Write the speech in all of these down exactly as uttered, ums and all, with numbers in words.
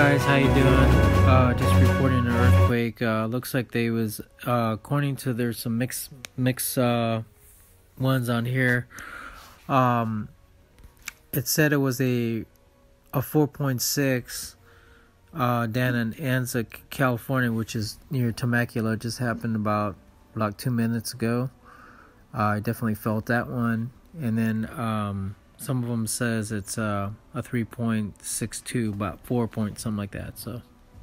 guys, how you doing? Uh, just reporting an earthquake. Uh, looks like they was, uh, according to there's some mix mix uh, ones on here. Um, it said it was a a four point six uh, down in Anza, California, which is near Temecula. It just happened about like two minutes ago. Uh, I definitely felt that one, and then um. Some of them says it's uh, a three point six two, about four point something like that. So.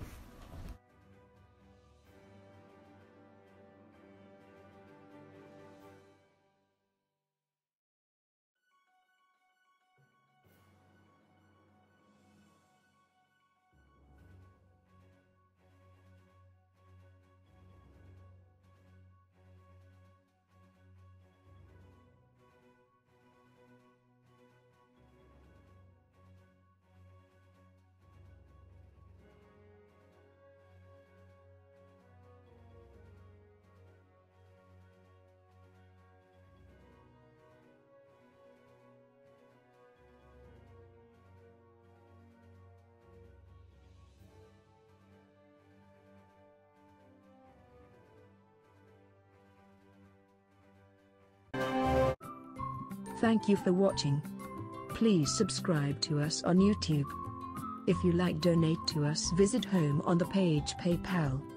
Thank you for watching. Please subscribe to us on YouTube. If you like, donate to us, visit home on the page PayPal.